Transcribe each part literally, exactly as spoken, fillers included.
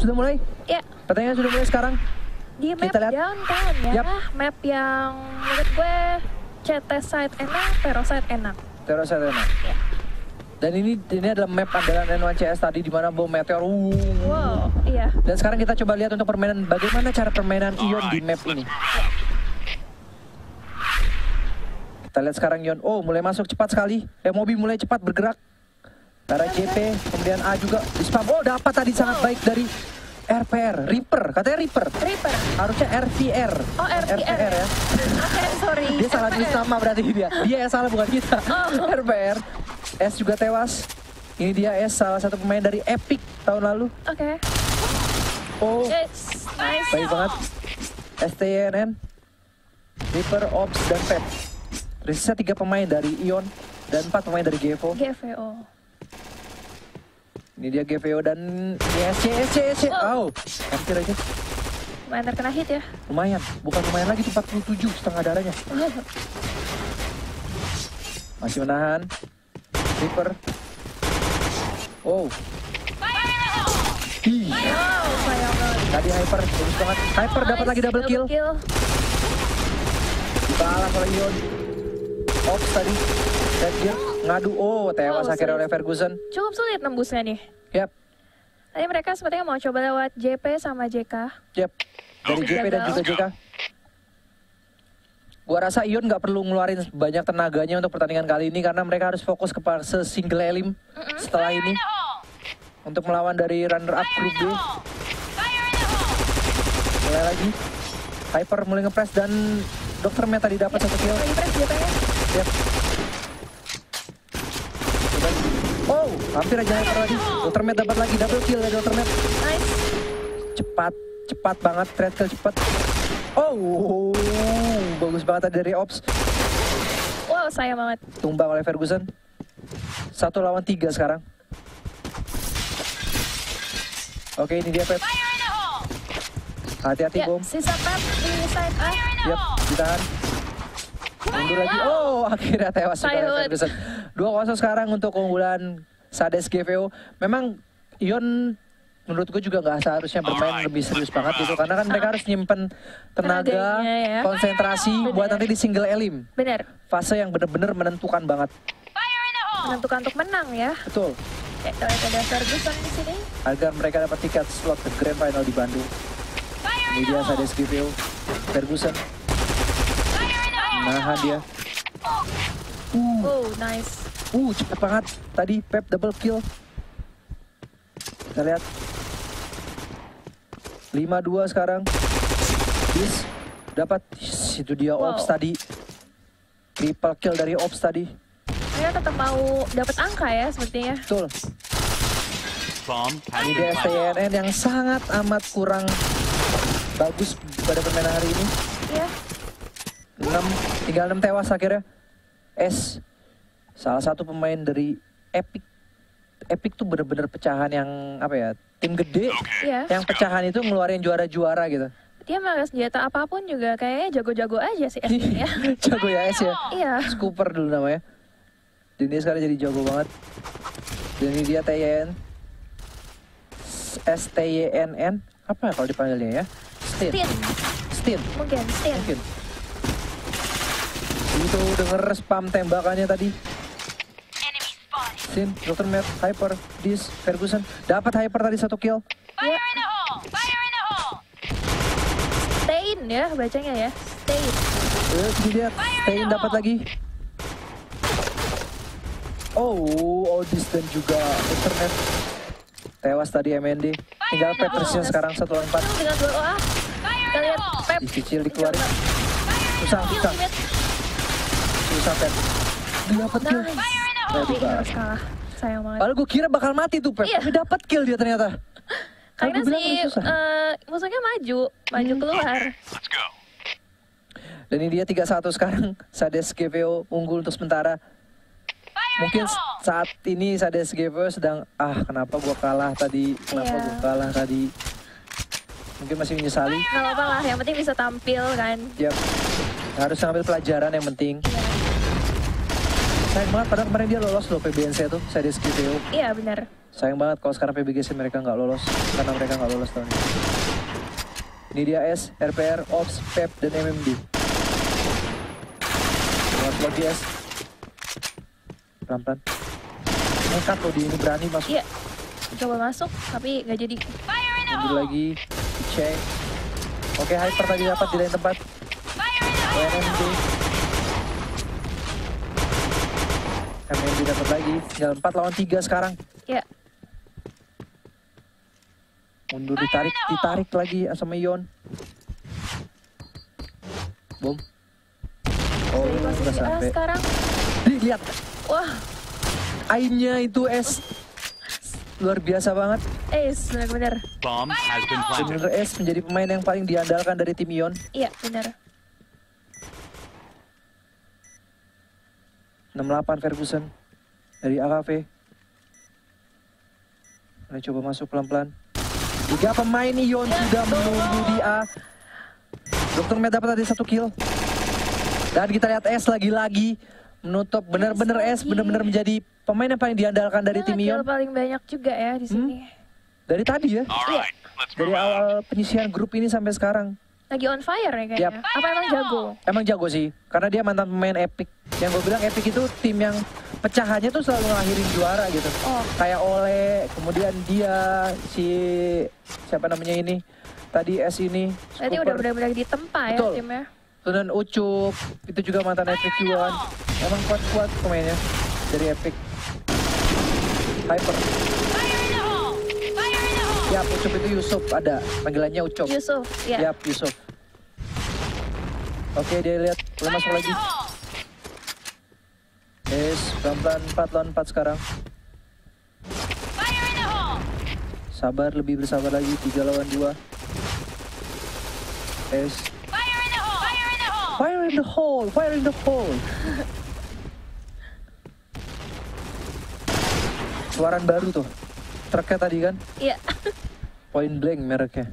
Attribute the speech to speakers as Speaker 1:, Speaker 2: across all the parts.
Speaker 1: sudah mulai?
Speaker 2: Ya.
Speaker 1: Pertandingan sudah mulai sekarang.
Speaker 2: Di map
Speaker 1: Kita lihat.
Speaker 2: downtown ya.
Speaker 1: Yap.
Speaker 2: Map yang menurut gue C T side enak, Tero side enak.
Speaker 1: Tero side enak.
Speaker 2: Ya.
Speaker 1: Dan ini ini adalah map andalan N satu C S tadi di mana bom meteor. Uh.
Speaker 2: Wow, iya.
Speaker 1: Dan sekarang kita coba lihat untuk permainan, bagaimana cara permainan Ion di map ini. Kita lihat sekarang Ion, oh mulai masuk cepat sekali. Eh Mobi mulai cepat bergerak. Tara J P, kemudian A juga di spam. Oh dapat tadi sangat baik dari R P R, Reaper, katanya Reaper.
Speaker 2: Reaper.
Speaker 1: Harusnya R V R.
Speaker 2: Oh R V R
Speaker 1: ya.
Speaker 2: Oke, sorry.
Speaker 1: Dia salah tulis nama berarti dia. Dia yang salah bukan kita.
Speaker 2: Oh.
Speaker 1: R P R. S juga tewas. Ini dia S, salah satu pemain dari Epic tahun lalu.
Speaker 2: Oke.
Speaker 1: Oh,
Speaker 2: Yes, nice.
Speaker 1: baik banget. S T Y N N, Reaper, Ops, dan Pep. Tersisa tiga pemain dari Ion dan empat pemain dari G V O.
Speaker 2: G V O.
Speaker 1: Ini dia G V O dan ini S C, S C, S C. Oh, hampir aja.
Speaker 2: Lumayan terkena hit ya.
Speaker 1: Lumayan, bukan lumayan lagi tuh empat puluh tujuh setengah darahnya. Masih menahan. Reaper. Oh. Ih.
Speaker 2: Wow, sayang banget.
Speaker 1: Tadi Hyper, bagus banget. Hyper dapat lagi double kill. Dibalas oleh Ion. Ops tadi. Red Gear ngadu. Oh, tewas
Speaker 2: Oh,
Speaker 1: akhirnya oleh
Speaker 2: sulit.
Speaker 1: Ferguson.
Speaker 2: Cukup sulit nembusnya nih.
Speaker 1: Yap,
Speaker 2: Tadi mereka sepertinya mau coba lewat J P sama J K.
Speaker 1: yap. Dari J P dan juga J K. Gua rasa Ion nggak perlu ngeluarin banyak tenaganya untuk pertandingan kali ini karena mereka harus fokus ke fase single elim setelah ini untuk melawan dari runner up grup B. Mulai lagi. Hyper mulai ngepress dan Dokter Matt tadi dapat satu kill.
Speaker 2: Lagi press J P-nya.
Speaker 1: Yap. Oh, hampir aja Hyper lagi. Dokter Matt dapat lagi double kill dari Dokter Matt.
Speaker 2: Nice.
Speaker 1: Cepat, cepat banget, trade kill cepat. Oh, bagus banget tadi dari Ops.
Speaker 2: Wow, sayang banget.
Speaker 1: Tumbang oleh Ferguson. Satu lawan tiga sekarang. Oke, ini dia Pep. Hati-hati
Speaker 2: Ya,
Speaker 1: bom.
Speaker 2: sisa Pep di side A.
Speaker 1: Yap, ditahan. Mundur lagi. Oh, akhirnya tewas juga oleh
Speaker 2: Sayang.
Speaker 1: Ferguson. dua kosong sekarang untuk keunggulan Sades G V O. Memang Ion menurut gue juga nggak seharusnya bermain lebih serius banget gitu. Karena kan mereka harus nyimpen tenaga,
Speaker 2: Tenaganya ya.
Speaker 1: konsentrasi buat nanti di single elim.
Speaker 2: Bener.
Speaker 1: Fase yang bener-bener menentukan banget.
Speaker 2: Menentukan untuk menang ya.
Speaker 1: Betul.
Speaker 2: Oke, kita lihat ada Ferguson di sini.
Speaker 1: Agar mereka dapat tiket slot ke Grand Final di Bandung. Ini dia Sades G V O. Ferguson. Nahan dia. Uh,
Speaker 2: Oh, nice.
Speaker 1: uh cepet banget. Tadi Pep double kill. Kita lihat. lima dua sekarang. Bis. Dapat. Itu dia
Speaker 2: Wow.
Speaker 1: Ops tadi. Triple kill dari Ops tadi.
Speaker 2: Mereka tetap mau dapat angka ya sepertinya.
Speaker 1: Betul. Ini dia S T Y N N yang sangat amat kurang bagus pada permainan hari ini.
Speaker 2: Iya.
Speaker 1: enam, tinggal enam tewas akhirnya. S, salah satu pemain dari Epic. Epic tuh bener-bener pecahan yang apa ya, tim gede
Speaker 2: Iya.
Speaker 1: yang pecahan itu ngeluarin juara-juara gitu.
Speaker 2: Dia malah senjata apapun juga kayaknya jago-jago aja sih S ya.
Speaker 1: Jago ya S ya.
Speaker 2: Iya.
Speaker 1: Scooper dulu namanya. Dan dia sekarang jadi jago banget. Dan ini dia T Y N. S T Y N N. Apa ya kalau dipanggilnya ya? Stin.
Speaker 2: Stin.
Speaker 1: Stin.
Speaker 2: Mungkin Stin.
Speaker 1: Mungkin. Itu denger spam tembakannya tadi. Sin, Dokter Matt, Hyper, Dis, Ferguson. Dapat Hyper tadi satu kill.
Speaker 2: Ya. Stain ya bacanya ya. Stain.
Speaker 1: Eh, ini dia, Stain dapat lagi. Oh, Odis dan juga Dokter Matt. Tewas tadi M N D. Tinggal Pep tersisa sekarang satu lawan empat.
Speaker 2: Tinggal dua O A. Kita lihat Pep.
Speaker 1: Dicicil dikeluarin. Susah, susah. Susah Pep. Dapat kill.
Speaker 2: Nice.
Speaker 1: Nah,
Speaker 2: Tapi
Speaker 1: juga.
Speaker 2: harus kalah. Sayang banget.
Speaker 1: Padahal gue kira bakal mati tuh Pep,
Speaker 2: Iya.
Speaker 1: tapi dapat kill dia ternyata.
Speaker 2: Karena
Speaker 1: Aku bilang
Speaker 2: si
Speaker 1: kan susah.
Speaker 2: eh, musuhnya maju, maju keluar.
Speaker 1: Dan ini dia tiga satu sekarang. Sades G V O unggul untuk sementara. Mungkin saat ini Sades G V O sedang, ah kenapa gua kalah tadi, kenapa
Speaker 2: Iya.
Speaker 1: gua kalah tadi. Mungkin masih menyesali.
Speaker 2: Gak apa-apa lah, yang penting bisa tampil kan.
Speaker 1: Yap. Harus ngambil pelajaran yang penting.
Speaker 2: Iya.
Speaker 1: Sayang banget, padahal kemarin dia lolos loh P B N C tuh, saya D S Q T O.
Speaker 2: Iya benar.
Speaker 1: Sayang banget kalau sekarang P B G C mereka nggak lolos, karena mereka nggak lolos tahun ini. Ini dia S, R P R, Ops, P E P, dan M M D. Lolos lagi S. Pelan-pelan. Nekat loh dia ini, berani masuk.
Speaker 2: Iya. Coba masuk, tapi nggak jadi.
Speaker 1: Mundur lagi, dicek. Oke, Hyper tadi dapat di lain tempat. M M D. M M D dapat lagi, tinggal empat lawan tiga sekarang.
Speaker 2: Iya.
Speaker 1: Mundur, ditarik, ditarik lagi sama Ion. Bom. Oh,
Speaker 2: Dari posisi
Speaker 1: udah
Speaker 2: A
Speaker 1: sampai.
Speaker 2: sekarang.
Speaker 1: Nih, lihat.
Speaker 2: Wah,
Speaker 1: Aimnya itu S. Luar biasa banget.
Speaker 2: Ace benar-benar.
Speaker 3: Bomb has been planted.
Speaker 1: Bener S menjadi pemain yang paling diandalkan dari tim Ion.
Speaker 2: Iya benar.
Speaker 1: enam delapan Ferguson dari A K V. Mari coba masuk pelan-pelan. Tiga pemain Ion sudah menunggu di A. Dokter Med dapat tadi satu kill. Dan kita lihat S lagi-lagi menutup, benar-benar S benar-benar menjadi pemain yang paling diandalkan dari tim
Speaker 2: Kill
Speaker 1: Ion.
Speaker 2: paling banyak juga ya di sini.
Speaker 1: Dari tadi ya.
Speaker 3: Alright, let's
Speaker 1: Dari
Speaker 3: move out.
Speaker 1: awal penyisian grup ini sampai sekarang.
Speaker 2: Lagi on fire ya kayaknya.
Speaker 1: Yap.
Speaker 2: Apa emang jago?
Speaker 1: Emang jago sih, karena dia mantan pemain Epic. Yang gue bilang Epic itu tim yang pecahannya tuh selalu ngelahirin juara gitu.
Speaker 2: Oh.
Speaker 1: Kayak Ole, kemudian dia, si siapa namanya ini, tadi S ini,
Speaker 2: Berarti
Speaker 1: Scooper.
Speaker 2: udah benar-benar ditempa ya
Speaker 1: Betul.
Speaker 2: timnya.
Speaker 1: Dan Ucup, itu juga mantan Epic juga kan. Emang kuat-kuat pemainnya dari Epic. Hyper. Yap, Ucup itu Yusuf ada, panggilannya Ucup.
Speaker 2: Yusuf, ya.
Speaker 1: Yap, Yusuf. Oke, dia lihat, boleh masuk lagi. Yes, pelan-pelan empat lawan empat sekarang. Sabar, lebih bersabar lagi, tiga lawan dua. Yes. Fire in the hole, fire in the hole. Suaran baru tuh. Truknya tadi kan,
Speaker 2: Iya.
Speaker 1: Point Blank mereknya.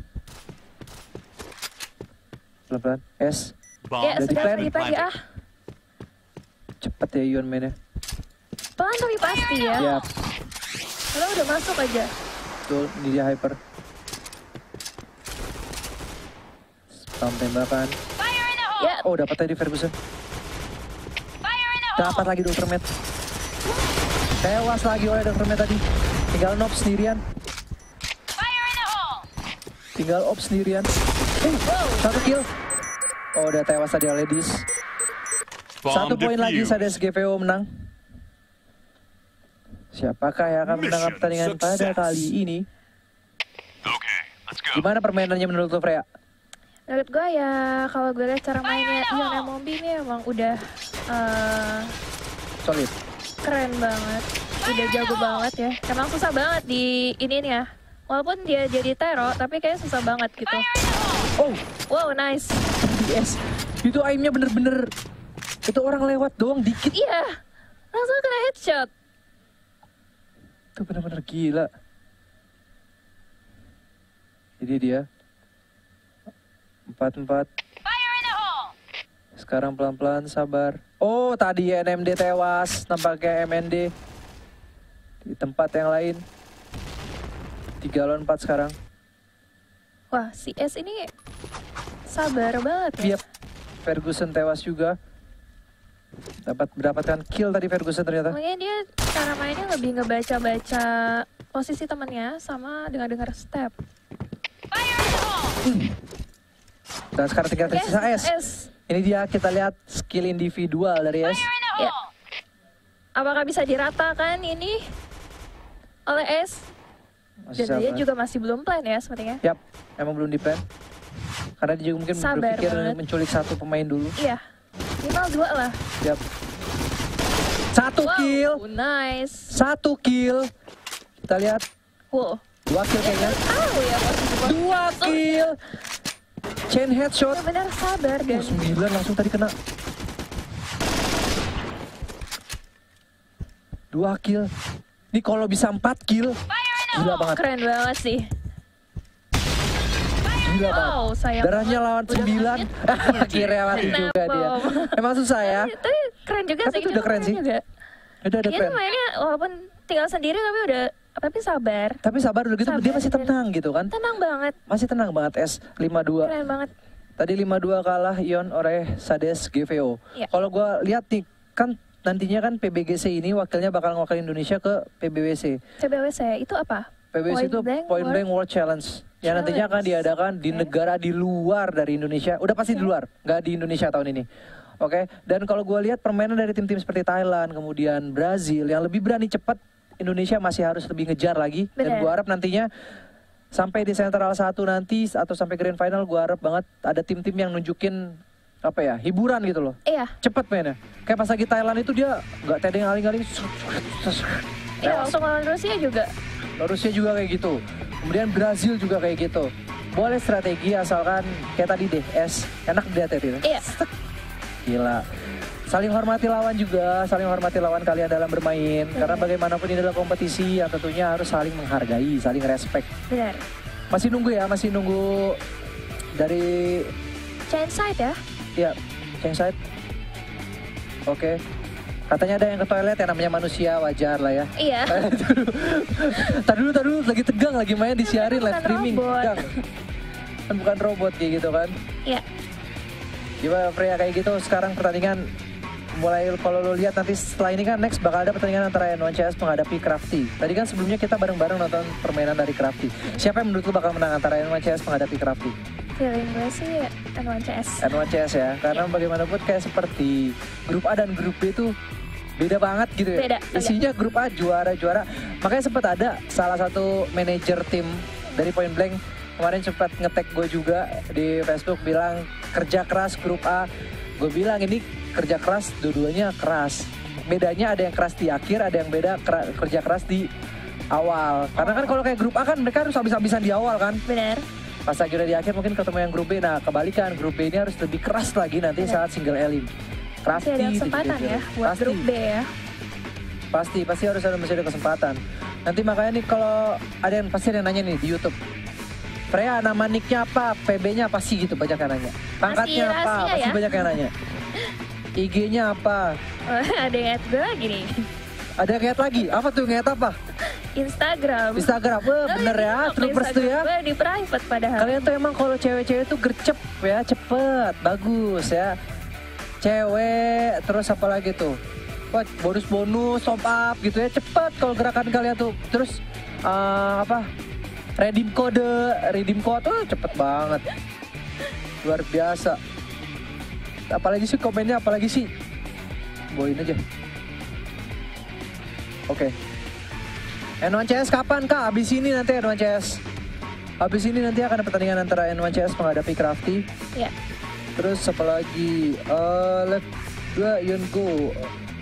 Speaker 1: Pelan-pelan, S.
Speaker 3: Bomb
Speaker 2: Ya,
Speaker 1: Udah
Speaker 2: sudah
Speaker 1: di-plan?
Speaker 2: pagi-pagi ah.
Speaker 1: Cepet ya Ion mainnya.
Speaker 2: Pelan tapi pasti ya.
Speaker 1: Yap,
Speaker 2: Kalau udah masuk aja.
Speaker 1: betul, ini dia Hyper. Spam tembakan.
Speaker 2: Ya,
Speaker 1: Oh, dapat tadi Ferguson. Dapat lagi Dokter Med. Tewas lagi oleh Dokter Med tadi. Tinggal Nob sendirian. Tinggal Op sendirian. Uh, satu kill. Oh, udah tewas tadi oleh Dis. Satu
Speaker 3: bomb
Speaker 1: poin lagi,
Speaker 3: defused.
Speaker 1: Sades G V O menang. Siapakah yang akan menang
Speaker 3: Mission
Speaker 1: pertandingan pada
Speaker 3: success.
Speaker 1: kali ini?
Speaker 3: Okay, let's go.
Speaker 1: Gimana permainannya menurut lo, Freya?
Speaker 2: menurut gue ya kalau gue lihat cara mainnya Ion M M B ini emang udah eh,
Speaker 1: Solid.
Speaker 2: keren banget. Udah jago banget ya. Emang susah banget di ini nih ya. Walaupun dia jadi Tero, tapi kayaknya susah banget gitu.
Speaker 1: Oh,
Speaker 2: Wow, nice.
Speaker 1: yes. Itu aimnya bener-bener. Itu orang lewat doang dikit.
Speaker 2: Iya, langsung kena headshot.
Speaker 1: Itu bener-bener gila. Jadi dia. empat empat. Sekarang pelan-pelan sabar. Oh, tadi N M D tewas. Nampaknya M N D. Di tempat yang lain. tiga lawan empat sekarang.
Speaker 2: Wah, si S ini sabar banget ya.
Speaker 1: Yep. Ferguson tewas juga. Dapat mendapatkan kill tadi Ferguson ternyata.
Speaker 2: Makanya dia cara mainnya lebih ngebaca-baca posisi temannya sama dengar-dengar step.
Speaker 1: Dan sekarang tinggal tersisa S.
Speaker 2: S.
Speaker 1: Ini dia, kita lihat skill individual dari S.
Speaker 2: Ya. Apakah bisa diratakan ini oleh S?
Speaker 1: Masih
Speaker 2: Dan dia
Speaker 1: sabar.
Speaker 2: juga masih belum plan ya sepertinya.
Speaker 1: Yap, emang belum di plan. Karena dia juga mungkin
Speaker 2: Sabar
Speaker 1: berpikir
Speaker 2: banget.
Speaker 1: menculik satu pemain dulu.
Speaker 2: Iya, minimal dua lah.
Speaker 1: Yap. Satu
Speaker 2: Wow,
Speaker 1: kill,
Speaker 2: nice.
Speaker 1: satu kill. Kita lihat,
Speaker 2: Wow.
Speaker 1: dua kill kayaknya.
Speaker 2: Tahu ya posisi
Speaker 1: Dua kill. Chain headshot.
Speaker 2: benar sabar dan
Speaker 1: Oh, sembilan langsung tadi kena. Dua kill. Ini kalau bisa empat kill, gila banget.
Speaker 2: keren banget sih.
Speaker 1: Gila banget.
Speaker 2: Wow, sayang.
Speaker 1: Darahnya
Speaker 2: banget.
Speaker 1: lawan
Speaker 2: Udah
Speaker 1: sembilan.
Speaker 2: mati.
Speaker 1: Akhirnya mati
Speaker 2: Kena
Speaker 1: juga dia.
Speaker 2: bom.
Speaker 1: Emang susah ya.
Speaker 2: Tapi keren juga
Speaker 1: Tapi
Speaker 2: sih.
Speaker 1: itu udah keren sih.
Speaker 2: Juga.
Speaker 1: Udah ada
Speaker 2: Dia
Speaker 1: plan.
Speaker 2: tuh mainnya walaupun tinggal sendiri tapi udah tapi sabar.
Speaker 1: Tapi sabar udah gitu
Speaker 2: Sabar,
Speaker 1: dia masih
Speaker 2: dan-
Speaker 1: tenang gitu kan.
Speaker 2: Tenang banget.
Speaker 1: Masih tenang banget S lima dua.
Speaker 2: Keren banget.
Speaker 1: Tadi lima dua kalah Ion oleh Sades G V O.
Speaker 2: Iya.
Speaker 1: Kalau gua lihat nih kan nantinya kan P B G C ini wakilnya bakal ngewakilin Indonesia ke P B W C.
Speaker 2: C B W C itu apa?
Speaker 1: P B W C itu Point Blank World Challenge. Yang nantinya akan
Speaker 2: Challenge.
Speaker 1: diadakan di
Speaker 2: Oke.
Speaker 1: negara di luar dari Indonesia. Udah pasti di luar, nggak di Indonesia tahun ini. Oke, dan kalau gua lihat permainan dari tim-tim seperti Thailand, kemudian Brazil yang lebih berani cepat, Indonesia masih harus lebih ngejar lagi. Dan
Speaker 2: Benar.
Speaker 1: gua harap nantinya sampai di Sentral satu nanti atau sampai Grand Final gua harap banget ada tim-tim yang nunjukin apa ya, hiburan gitu loh.
Speaker 2: Iya.
Speaker 1: Cepet mainnya. Kayak pas lagi Thailand itu dia nggak tedeng aling-aling.
Speaker 2: Iya, waktu melawan Rusia juga.
Speaker 1: Rusia juga kayak gitu. Kemudian Brazil juga kayak gitu. Boleh strategi asalkan kayak tadi deh, S. Enak dilihat ya, Tina.
Speaker 2: Iya.
Speaker 1: Gila. Saling hormati lawan juga, saling hormati lawan kalian dalam bermain. Karena bagaimanapun ini adalah kompetisi yang tentunya harus saling menghargai, saling respect.
Speaker 2: Benar.
Speaker 1: Masih nunggu ya, masih nunggu dari
Speaker 2: Chain side ya.
Speaker 1: ya, Cheng Side. Oke. Katanya ada yang ke toilet ya, namanya manusia, wajar lah ya.
Speaker 2: Iya.
Speaker 1: Tadi dulu, tadi dulu lagi tegang, lagi main disiarin live
Speaker 2: Bukan
Speaker 1: streaming.
Speaker 2: robot.
Speaker 1: Tegang. Kan bukan robot kayak gitu kan.
Speaker 2: Iya.
Speaker 1: Gimana Freya kayak gitu sekarang pertandingan mulai kalau lo lihat nanti setelah ini kan next bakal ada pertandingan antara N satu C S menghadapi Crafty. Tadi kan sebelumnya kita bareng-bareng nonton permainan dari Crafty. Siapa yang menurut lo bakal menang antara N satu C S menghadapi Crafty?
Speaker 2: Feeling gue sih N satu C S.
Speaker 1: N satu C S ya, karena bagaimanapun kayak seperti grup A dan grup B itu beda banget gitu ya.
Speaker 2: Beda,
Speaker 1: Isinya grup A juara-juara. Makanya sempat ada salah satu manajer tim dari Point Blank kemarin sempat nge-tag gue juga di Facebook bilang kerja keras grup A. Gue bilang ini kerja keras dua-duanya keras. Bedanya ada yang keras di akhir, ada yang beda kera- kerja keras di awal. Karena kan kalau kayak grup A kan mereka harus habis-habisan di awal kan.
Speaker 2: Benar.
Speaker 1: Pas lagi udah di akhir mungkin ketemu yang grup B. Nah kebalikan, grup B ini harus lebih keras lagi nanti
Speaker 2: Benar.
Speaker 1: saat single elim.
Speaker 2: Masih ada kesempatan ya buat
Speaker 1: pasti,
Speaker 2: grup B ya.
Speaker 1: Pasti, pasti harus ada, masih ada kesempatan. Nanti makanya nih kalau ada yang pasti ada yang nanya nih di YouTube. Freya nama nicknya apa, P B-nya apa sih gitu banyak yang nanya. Pangkatnya
Speaker 2: Masih
Speaker 1: apa,
Speaker 2: rahasia
Speaker 1: pasti
Speaker 2: ya?
Speaker 1: banyak yang nanya. I G-nya apa,
Speaker 2: Ada yang add gue lagi nih.
Speaker 1: ada yang nge-add lagi, apa tuh nge-add apa?
Speaker 2: Instagram.
Speaker 1: Instagram, wah bener ya,
Speaker 2: Instagram
Speaker 1: troopers tuh ya.
Speaker 2: Gue di private padahal.
Speaker 1: Kalian tuh emang kalau cewek-cewek tuh gercep ya, cepet, bagus ya. Cewek, terus apa lagi tuh? Wah, bonus-bonus, top up gitu ya, cepet kalau gerakan kalian tuh. Terus eh, apa? Redeem kode, redeem code tuh cepet banget. Luar biasa. Apalagi sih komennya, apalagi sih? Bawain aja. Oke. N satu C S kapan kak? Abis ini nanti N satu C S. Abis ini nanti akan ada pertandingan antara N satu C S menghadapi Crafty.
Speaker 2: Ya.
Speaker 1: Terus apa lagi? Uh, let dua Yunko.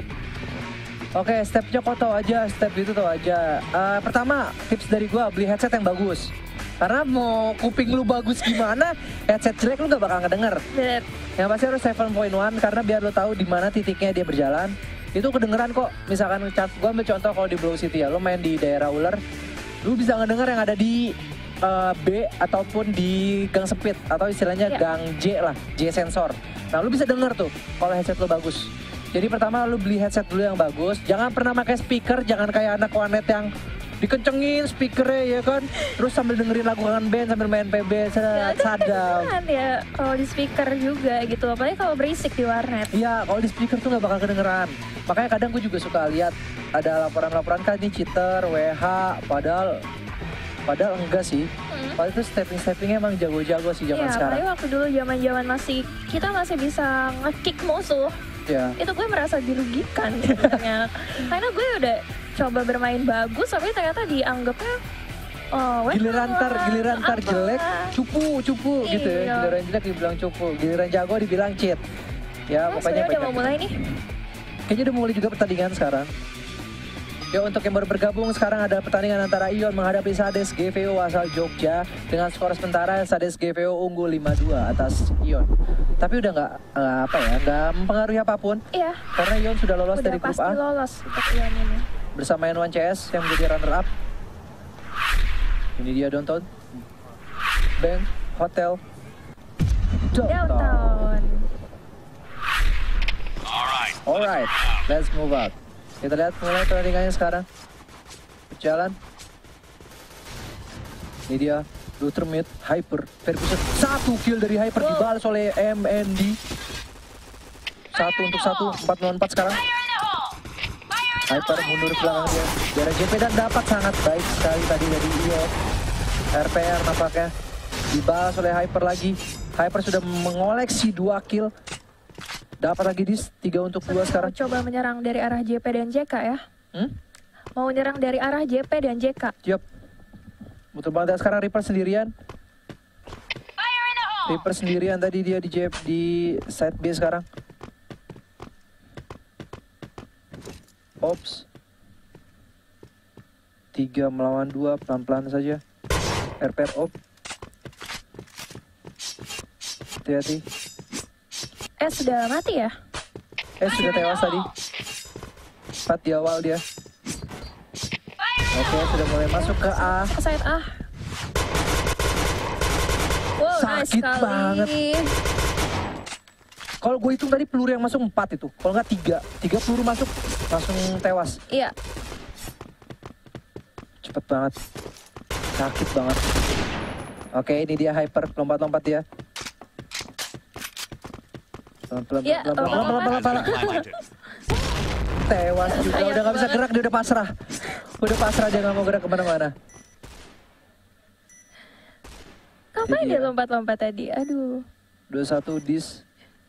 Speaker 1: Oke, stepnya kok tau aja, step itu tau aja. Uh, pertama, tips dari gua beli headset yang bagus. Karena mau kuping lu bagus gimana, headset jelek lu gak bakal ngedenger.
Speaker 2: Bener.
Speaker 1: Yang pasti harus tujuh titik satu karena biar lu tahu di mana titiknya dia berjalan. Itu kedengeran kok. Misalkan gua ambil contoh kalau di Blow City ya, lu main di daerah ular, lu bisa ngedenger yang ada di uh, B ataupun di gang sempit atau istilahnya
Speaker 2: Ya.
Speaker 1: gang J lah, J sensor. Nah, lu bisa denger tuh kalau headset lu bagus. Jadi pertama lu beli headset dulu yang bagus, jangan pernah pakai speaker, jangan kayak anak warnet yang dikencengin speakernya ya kan, terus sambil dengerin lagu kangen band sambil main P B,
Speaker 2: Ya, itu
Speaker 1: sadam.
Speaker 2: kedengeran ya kalau di speaker juga gitu, apalagi kalau berisik di warnet.
Speaker 1: Iya, kalau di speaker tuh nggak bakal kedengeran. Makanya kadang gue juga suka lihat ada laporan-laporan kan ini cheater, W H, padahal padahal enggak sih.
Speaker 2: Hmm.
Speaker 1: Padahal itu stepping-steppingnya emang jago-jago sih zaman
Speaker 2: Iya,
Speaker 1: sekarang.
Speaker 2: apalagi waktu dulu zaman-zaman masih kita masih bisa nge-kick musuh.
Speaker 1: Iya.
Speaker 2: Itu gue merasa dirugikan sebenarnya. Karena gue udah coba bermain bagus tapi ternyata dianggapnya oh, weh,
Speaker 1: Giliran ntar, giliran ntar
Speaker 2: apa?
Speaker 1: jelek, cupu, cupu gitu ya.
Speaker 2: Iya.
Speaker 1: Giliran jelek dibilang cupu, giliran jago dibilang cheat. Ya
Speaker 2: Emang
Speaker 1: pokoknya
Speaker 2: sebenarnya udah
Speaker 1: banyak.
Speaker 2: mau mulai nih.
Speaker 1: Kayaknya udah mulai juga pertandingan sekarang. Ya untuk yang baru bergabung sekarang ada pertandingan antara Ion menghadapi Sades G V O asal Jogja. Dengan skor sementara Sades G V O unggul lima dua atas Ion. Tapi udah nggak nggak apa ya, nggak mempengaruhi apapun.
Speaker 2: Iya.
Speaker 1: Karena Ion sudah lolos
Speaker 2: Udah
Speaker 1: dari grup
Speaker 2: pasti
Speaker 1: A
Speaker 2: lolos untuk Ion ini.
Speaker 1: bersama N satu C S yang menjadi runner up. Ini dia downtown. Bank Hotel Downtown.
Speaker 2: Downtown.
Speaker 3: All right.
Speaker 1: Alright, let's move out. Kita lihat mulai pertandingannya sekarang. Berjalan. Ini dia. Luther mid, Hyper, Ferguson. Satu kill dari Hyper
Speaker 2: Wow.
Speaker 1: dibalas oleh M N D. Satu untuk satu, empat melawan empat sekarang. Hyper mundur ke belakang dia. Dari J P dan dapat sangat baik sekali tadi dari I O. R P R nampaknya. Dibalas oleh Hyper lagi. Hyper sudah mengoleksi dua kill. Dapat lagi dis, tiga untuk dua sekarang.
Speaker 2: Mau coba menyerang dari arah J P dan J K ya.
Speaker 1: Hmm?
Speaker 2: Mau menyerang dari arah J P dan J K.
Speaker 1: Siap. Betul banget sekarang Reaper sendirian. Reaper sendirian tadi dia di J P, di side B sekarang. Ops. Tiga melawan dua, pelan-pelan saja. R P R op. Hati-hati.
Speaker 2: Eh sudah mati ya?
Speaker 1: Eh sudah tewas tadi. Empat di awal dia. Oke, sudah mulai masuk ke A.
Speaker 2: Ke side A. Wow, nice
Speaker 1: Sakit
Speaker 2: sekali.
Speaker 1: banget. Kalau gue hitung tadi peluru yang masuk empat itu. Kalau nggak tiga. Tiga peluru masuk langsung tewas.
Speaker 2: Iya.
Speaker 1: Cepet banget. Sakit banget. Oke, ini dia Hyper. Lompat-lompat dia. Pelan-pelan,
Speaker 2: Ya,
Speaker 1: pelan-pelan,
Speaker 2: lompat-lompat.
Speaker 1: pelan-pelan, pelan-pelan.
Speaker 3: Planted.
Speaker 1: Tewas juga.
Speaker 2: Sayang
Speaker 1: Udah nggak bisa
Speaker 2: banget.
Speaker 1: gerak, dia udah pasrah. Udah pasrah, dia nggak mau gerak kemana-mana.
Speaker 2: Ngapain
Speaker 1: Jadi
Speaker 2: dia
Speaker 1: ya.
Speaker 2: lompat-lompat tadi? Aduh.
Speaker 1: dua satu dis.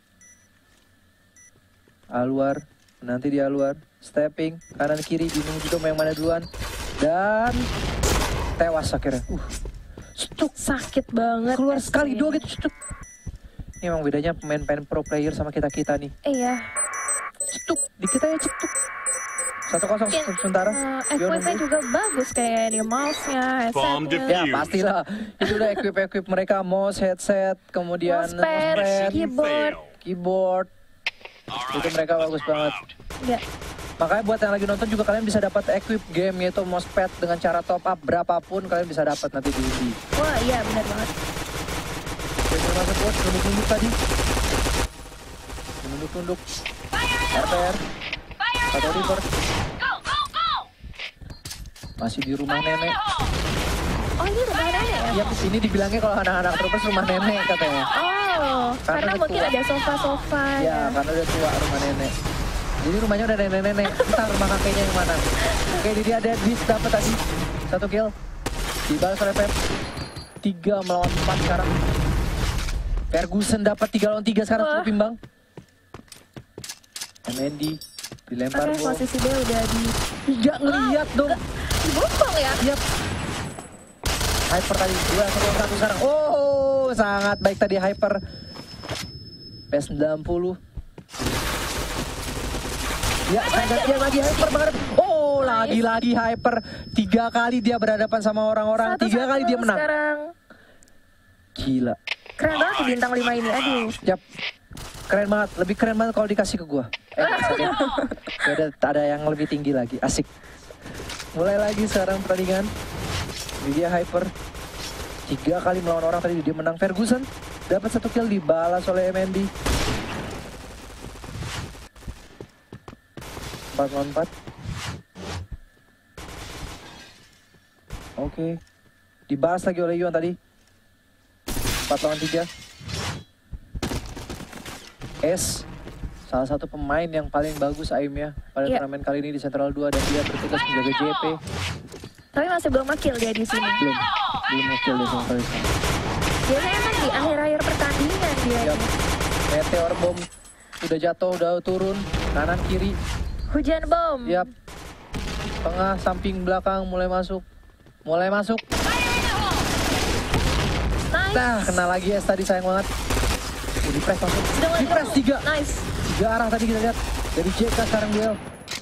Speaker 1: Alwar. Nanti dia Alwar. Stepping. Kanan kiri. Bingung juga mau yang mana duluan. Dan tewas akhirnya. Uh. Stuk.
Speaker 2: Sakit banget.
Speaker 1: Keluar
Speaker 2: S P.
Speaker 1: sekali dua gitu. Stuk. Ini emang bedanya pemain-pemain pro player sama kita-kita nih.
Speaker 2: Iya.
Speaker 1: Cetuk, di kita ya cetuk. Satu kosong
Speaker 2: Mungkin
Speaker 1: sementara.
Speaker 2: uh,
Speaker 1: Beyond
Speaker 2: equipnya
Speaker 1: nunggu.
Speaker 2: juga bagus kayak di mouse-nya,
Speaker 3: Bomb
Speaker 2: headsetnya,
Speaker 1: Ya pastilah. Itu udah equip-equip mereka. Mouse, headset, kemudian
Speaker 2: mousepad,
Speaker 1: mousepad,
Speaker 2: keyboard.
Speaker 3: Fail.
Speaker 1: keyboard.
Speaker 3: All
Speaker 1: Itu
Speaker 3: right,
Speaker 1: mereka
Speaker 3: let's
Speaker 1: bagus
Speaker 3: move
Speaker 1: banget.
Speaker 3: out.
Speaker 2: Ya.
Speaker 1: Makanya buat yang lagi nonton juga kalian bisa dapat equip game yaitu mousepad dengan cara top up berapapun kalian bisa dapat nanti di Indie.
Speaker 2: Wah iya benar banget.
Speaker 1: Oke, masuk bos, tunduk-tunduk tadi. Tunduk-tunduk. R P R. Atau Reaper. Masih di rumah nenek.
Speaker 2: Oh ini rumah nenek ya?
Speaker 1: Ya, ini dibilangnya kalau anak-anak terus rumah nenek katanya.
Speaker 2: Oh,
Speaker 1: Karena
Speaker 2: karena
Speaker 1: udah
Speaker 2: mungkin
Speaker 1: tua.
Speaker 2: ada sofa-sofa
Speaker 1: Ya,
Speaker 2: ya.
Speaker 1: karena udah tua rumah nenek. Jadi rumahnya udah nenek-nenek. Entah rumah kakeknya yang mana. Oke, ini dia ada Beast dapat tadi. Satu kill. Dibalas oleh Pep. Tiga melawan empat sekarang. Ferguson dapat tiga lawan tiga sekarang
Speaker 2: Wah.
Speaker 1: cukup imbang. M N D dilempar
Speaker 2: Oke,
Speaker 1: bom.
Speaker 2: posisi dia udah di
Speaker 1: Tidak ngeliat dong.
Speaker 2: dibopong ya.
Speaker 1: Yap. Hyper tadi dua satu satu sekarang. Oh, sangat baik tadi Hyper. P sembilan puluh. Ya, gantian lagi Hyper banget. Oh, lagi-lagi Hyper. Tiga kali dia berhadapan sama orang-orang. Tiga
Speaker 2: Satu-satu
Speaker 1: kali dia menang.
Speaker 2: Sekarang
Speaker 1: Gila.
Speaker 2: keren banget di bintang lima ini. Aduh.
Speaker 1: Yap. Keren banget. Lebih keren banget kalau dikasih ke gua. Eh, maksudnya. Ada, ada yang lebih tinggi lagi. Asik. Mulai lagi sekarang pertandingan. Ini dia Hyper. Tiga kali melawan orang tadi dia menang. Ferguson dapat satu kill dibalas oleh M N D. Empat lawan empat. Oke. Dibalas lagi oleh Yuan tadi. Empat lawan tiga. S salah satu pemain yang paling bagus aimnya pada
Speaker 2: Iya.
Speaker 1: turnamen kali ini di Central dua dan dia bertugas menjaga J P.
Speaker 2: Tapi masih belum nge-kill dia di sini.
Speaker 1: Belum, belum nge-kill dia sama sekali.
Speaker 2: Biasanya kan di akhir-akhir pertandingan dia.
Speaker 1: Yap. Meteor bom udah jatuh, udah turun, kanan kiri,
Speaker 2: Hujan bom.
Speaker 1: yap. Tengah, samping, belakang mulai masuk. Mulai masuk.
Speaker 2: Nice.
Speaker 1: Nah, kena lagi S tadi sayang banget. Di press masuk.
Speaker 2: Sudah mulai
Speaker 1: Di press
Speaker 2: ketemu.
Speaker 1: tiga.
Speaker 2: Nice.
Speaker 1: Tiga arah tadi kita lihat. Dari J K sekarang duel.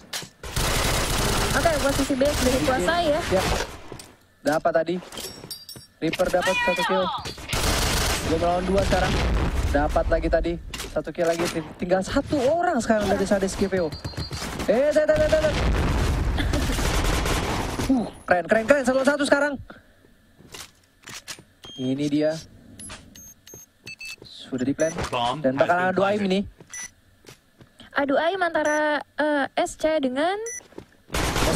Speaker 2: Oke, posisi B sudah dikuasai ya.
Speaker 1: Ya. Dapat tadi. Reaper dapat satu kill. Dia melawan dua sekarang. Dapat lagi tadi. Satu kill lagi. Tinggal satu orang sekarang dari Sades G P O. Eh, tet, tet, tet, tet. Uh, keren, keren, keren. Satu satu sekarang. Ini dia. Sudah di plan.
Speaker 3: Bomb
Speaker 1: Dan
Speaker 3: has
Speaker 1: bakal
Speaker 3: been
Speaker 1: adu aim
Speaker 3: planted.
Speaker 1: ini.
Speaker 2: Adu aim antara eh, S C dengan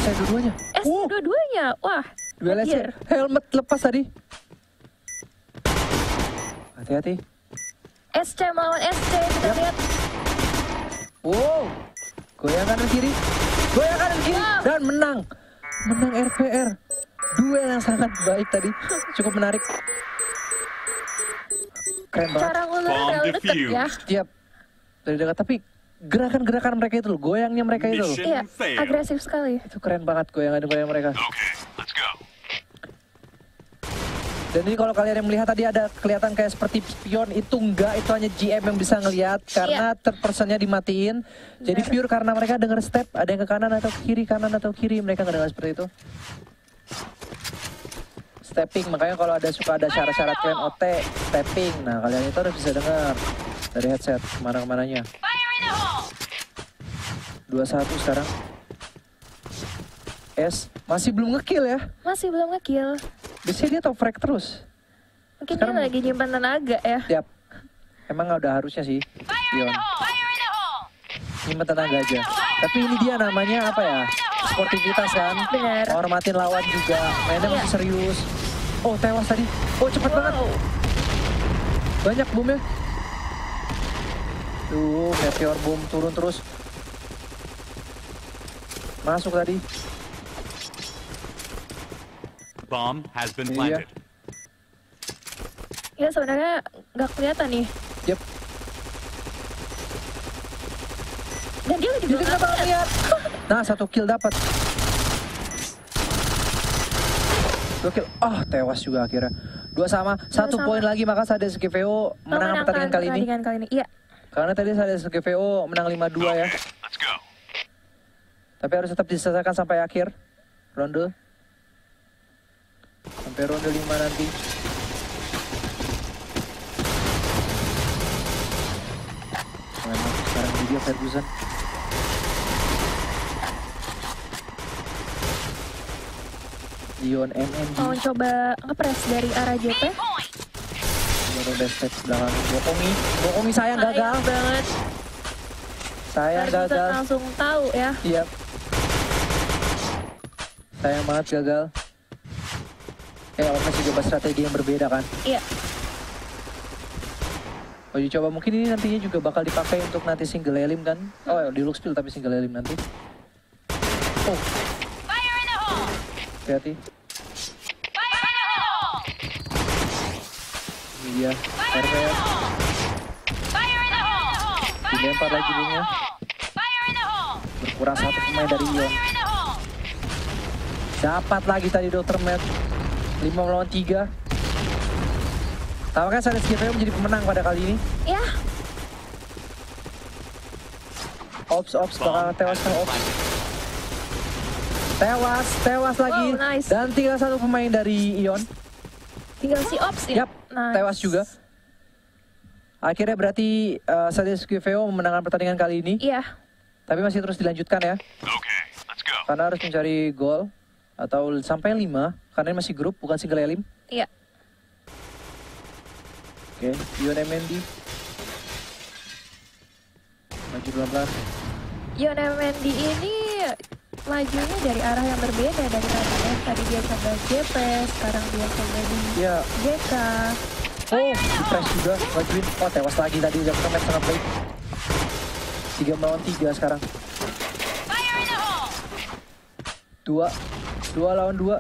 Speaker 1: S C dua-duanya.
Speaker 2: S
Speaker 1: Uh,
Speaker 2: dua-duanya. Wah.
Speaker 1: duel S C.
Speaker 2: anjir.
Speaker 1: Helmet lepas tadi. Hati-hati.
Speaker 2: S C melawan S C kita
Speaker 1: Yap.
Speaker 2: lihat.
Speaker 1: Wow. Goyang kanan kiri. Goyang kanan kiri.
Speaker 2: Wow.
Speaker 1: Dan menang. Menang R P R. Duel yang sangat baik tadi. Cukup menarik. Keren banget.
Speaker 2: Cara ngulurnya
Speaker 3: Bomb
Speaker 2: terlalu deket
Speaker 3: defused.
Speaker 2: ya.
Speaker 1: Tiap dari dekat. Tapi gerakan-gerakan mereka itu loh. Goyangnya mereka itu loh.
Speaker 3: Mission
Speaker 2: Iya,
Speaker 3: failed.
Speaker 2: agresif sekali.
Speaker 1: Itu keren banget goyangan-goyang mereka.
Speaker 3: Okay, let's go.
Speaker 1: Dan ini kalau kalian yang melihat tadi ada kelihatan kayak seperti spion, itu enggak, itu hanya G M yang bisa ngelihat karena third personnya dimatiin. Jadi
Speaker 2: Benar.
Speaker 1: pure karena mereka denger step, ada yang ke kanan atau ke kiri, kanan atau kiri, mereka nggak dengar seperti itu. Stepping, makanya kalau ada suka ada syarat-syarat kalian O T, stepping. Nah kalian itu harus bisa dengar dari headset kemana-kemananya. dua satu sekarang. S masih belum ngekill ya.
Speaker 2: Masih belum nge-kill.
Speaker 1: Biasanya dia top frag terus.
Speaker 2: Mungkin
Speaker 1: Sekarang-
Speaker 2: dia lagi nyimpan tenaga ya.
Speaker 1: Tiap. Emang udah harusnya sih. Ion. Nyimpen tenaga aja. Tapi ini dia namanya apa ya? Sportivitas kan.
Speaker 2: Benar.
Speaker 1: Hormatin lawan juga. Mainnya
Speaker 2: Iya.
Speaker 1: masih serius. Oh tewas tadi. Oh cepet banget.
Speaker 2: Wow.
Speaker 1: Banyak boomnya. Tuh meteor boom turun terus. Masuk tadi.
Speaker 3: Bomb has been
Speaker 1: Iya.
Speaker 3: planted.
Speaker 2: Ya sebenarnya nggak kelihatan nih.
Speaker 1: Yep.
Speaker 2: Dan dia juga
Speaker 1: Jadi
Speaker 2: nggak
Speaker 1: kenapa nggak lihat? Nah satu kill dapat. Dua kill. Ah tewas juga akhirnya. Dua sama. Satu
Speaker 2: sama.
Speaker 1: poin lagi maka Sades G V O menang pertandingan kali ini.
Speaker 2: pertandingan kali ini. Iya.
Speaker 1: Karena tadi Sades G V O menang lima dua ya.
Speaker 3: Okay, let's go.
Speaker 1: Tapi harus tetap diselesaikan sampai akhir ronde. Sampai ronde lima nanti. Memang sekarang dia Ferguson. Dion M N D.
Speaker 2: Mau coba ngepres dari arah J P.
Speaker 1: Ronde step belakang. Bokongi. Bokongi sayang gagal.
Speaker 2: Sayang banget.
Speaker 1: Sayang
Speaker 2: Ferguson
Speaker 1: gagal.
Speaker 2: langsung tahu ya.
Speaker 1: Iya. Sayang banget gagal. Eh, Ormes juga coba strategi yang berbeda kan.
Speaker 2: Iya.
Speaker 1: Oh, coba mungkin ini nantinya juga bakal dipakai untuk nanti single elim kan. Oh, di Luxpil tapi single elim nanti. Oh. Hati-hati. Ini dia. R P R. Dilempar lagi boomnya. Berkurang satu pemain dari Ion. Dapat lagi tadi dokter Matt. lima melawan tiga. Tampaknya Sades G V O menjadi pemenang pada kali ini.
Speaker 2: Ya.
Speaker 1: Ops, Ops, bakal
Speaker 3: Bomb
Speaker 1: tewas
Speaker 3: has
Speaker 1: kan
Speaker 3: been
Speaker 1: Ops.
Speaker 3: planted.
Speaker 1: Tewas, tewas lagi.
Speaker 2: Wow, nice.
Speaker 1: Dan tinggal satu pemain dari Ion.
Speaker 2: Tinggal si Ops ya.
Speaker 1: Yap,
Speaker 2: Nice.
Speaker 1: tewas juga. Akhirnya berarti uh, Sades G V O memenangkan pertandingan kali ini.
Speaker 2: Iya.
Speaker 1: Tapi masih terus dilanjutkan ya.
Speaker 3: Okay, let's go.
Speaker 1: Karena harus mencari gol. Atau sampai lima. Karena ini masih grup, bukan single elim.
Speaker 2: Iya.
Speaker 1: Oke, Ion M N D. Maju pelan-pelan.
Speaker 2: Ion M N D ini majunya dari arah yang berbeda dari tadi ya. Tadi dia coba J P, sekarang dia coba di
Speaker 1: Ya,
Speaker 2: J K.
Speaker 1: oh, di press juga. Majuin. Oh, tewas lagi tadi. Udah match sangat baik. tiga melawan tiga sekarang. Dua. Dua lawan dua.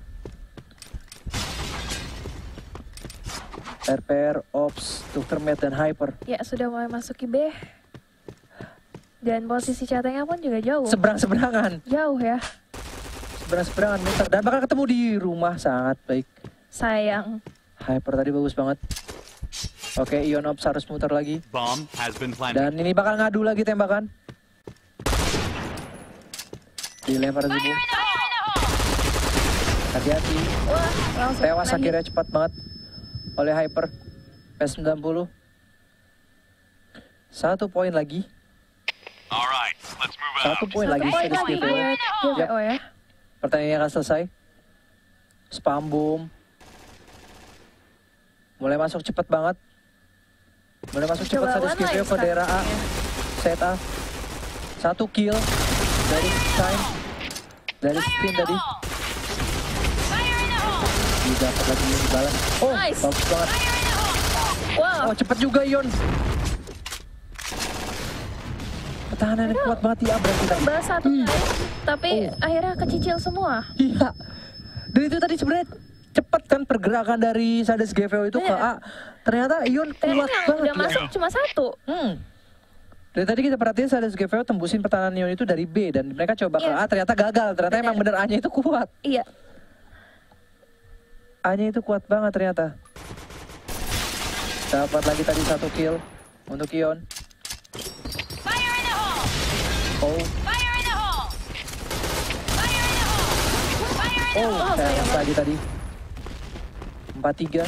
Speaker 1: R P R, Ops, dokter Matt, dan Hyper.
Speaker 2: Ya sudah mulai masuki B. Dan posisi chattingnya pun juga jauh.
Speaker 1: Seberang-seberangan.
Speaker 2: Jauh ya.
Speaker 1: Seberang-seberangan muter. Dan bakal ketemu di rumah sangat baik.
Speaker 2: Sayang.
Speaker 1: Hyper tadi bagus banget. Oke, Ion Ops harus muter lagi.
Speaker 3: Bomb has been planted.
Speaker 1: Dan ini bakal ngadu lagi tembakan. Dilempar Zubu. Hati-hati.
Speaker 2: Wah, langsung
Speaker 1: Tewas
Speaker 2: lagi.
Speaker 1: akhirnya cepat banget. Oleh Hyper. P sembilan puluh. Satu poin lagi.
Speaker 3: Alright, let's move out.
Speaker 1: Satu poin
Speaker 2: Satu
Speaker 1: lagi.
Speaker 2: poin
Speaker 1: Sades
Speaker 2: lagi
Speaker 1: G V O.
Speaker 2: buat G V O ya.
Speaker 1: Pertandingannya akan selesai. Spam boom. Mulai masuk cepat banget. Mulai masuk cepat
Speaker 2: Coba
Speaker 1: Sades
Speaker 2: one
Speaker 1: G V O
Speaker 2: line
Speaker 1: ke daerah A.
Speaker 2: sekarang.
Speaker 1: Set A. Satu kill dari Shine. dari screen tadi. Dapat lagi yang dibalas. Oh,
Speaker 2: Nice.
Speaker 1: bagus banget.
Speaker 2: Wow.
Speaker 1: Oh, cepet juga Ion. Pertahanannya kuat banget ya, berarti tadi.
Speaker 2: Balas satu
Speaker 1: Hmm.
Speaker 2: guys, tapi
Speaker 1: Oh.
Speaker 2: akhirnya kecicil semua.
Speaker 1: Iya. Dan itu tadi sebenarnya cepet kan pergerakan dari Sades G V O itu ke
Speaker 2: Iya.
Speaker 1: A. Ternyata Ion
Speaker 2: Dan
Speaker 1: kuat
Speaker 2: yang
Speaker 1: banget
Speaker 2: udah
Speaker 1: ya.
Speaker 2: masuk cuma satu.
Speaker 1: Hmm. Dari tadi kita perhatiin Sades G V O tembusin pertahanan Ion itu dari B. Dan mereka coba ke
Speaker 2: Iya.
Speaker 1: A, ternyata gagal. Ternyata
Speaker 2: Bener.
Speaker 1: emang bener A-nya itu kuat.
Speaker 2: Iya.
Speaker 1: A-nya itu kuat banget ternyata. Dapat lagi tadi satu kill untuk Ion. Oh. Oh,
Speaker 2: Oh,
Speaker 1: saya
Speaker 2: sayang
Speaker 1: lagi tadi. empat tiga.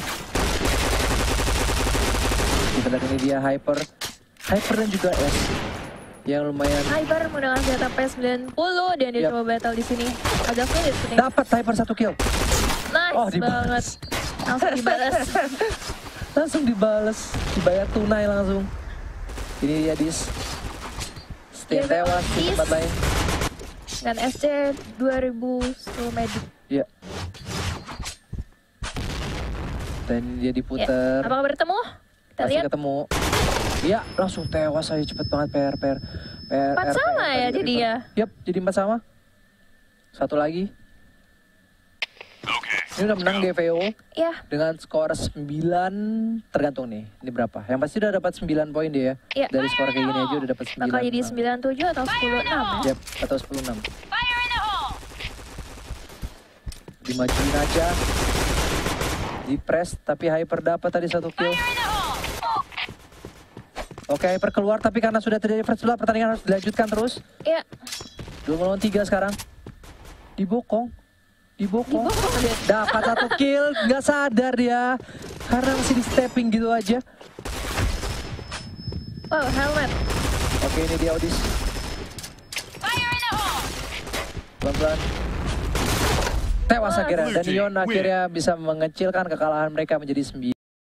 Speaker 1: Kita lihat ini dia Hyper. Hyper dan juga S. Yang lumayan.
Speaker 2: Hyper menggunakan senjata P sembilan puluh dan dia
Speaker 1: Yap.
Speaker 2: coba battle di sini. Agak sulit nih.
Speaker 1: Dapat Hyper satu kill.
Speaker 2: Nice
Speaker 1: Oh,
Speaker 2: banget.
Speaker 1: dibalas.
Speaker 2: Langsung dibalas.
Speaker 1: Langsung dibales. Dibayar tunai langsung. Ini dia Dis. Stay
Speaker 2: Dia
Speaker 1: tewas di
Speaker 2: Dis.
Speaker 1: tempat lain.
Speaker 2: Dan S C dua ribu sepuluh Magic.
Speaker 1: Iya. Dan dia
Speaker 2: Ya.
Speaker 1: diputer.
Speaker 2: Apakah bertemu? Kita
Speaker 1: Pasti
Speaker 2: lihat.
Speaker 1: ketemu. Iya, langsung tewas aja cepet banget P R P R. P R,
Speaker 2: Empat
Speaker 1: R P R
Speaker 2: sama ya
Speaker 1: tadi
Speaker 2: jadi
Speaker 1: River.
Speaker 2: ya?
Speaker 1: Yap, jadi empat sama. Satu lagi.
Speaker 3: Okay.
Speaker 1: Ini udah menang G V O
Speaker 2: Ya,
Speaker 1: dengan skor sembilan, tergantung nih. Ini berapa? Yang pasti udah dapat sembilan poin dia ya.
Speaker 2: Iya.
Speaker 1: Dari skor kayak gini aja udah dapat sembilan.
Speaker 2: bakal jadi sembilan tujuh atau sepuluh enam ya?
Speaker 1: Yap, atau sepuluh enam. Dimajuin aja. Di press tapi Hyper dapat tadi satu kill. Oke, Hyper keluar tapi karena sudah terjadi first blood, pertandingan harus dilanjutkan terus.
Speaker 2: Iya.
Speaker 1: Dua melawan tiga sekarang. Dibokong. Dibokong.
Speaker 2: Dibokong dia.
Speaker 1: Dapat satu kill, nggak sadar dia. Karena masih di stepping gitu aja.
Speaker 2: Wow, helmet.
Speaker 1: Oke, ini dia Odis. Pelan-pelan. Tewas
Speaker 2: Wah.
Speaker 1: akhirnya. Dan Ion akhirnya bisa mengecilkan kekalahan mereka menjadi sembilan.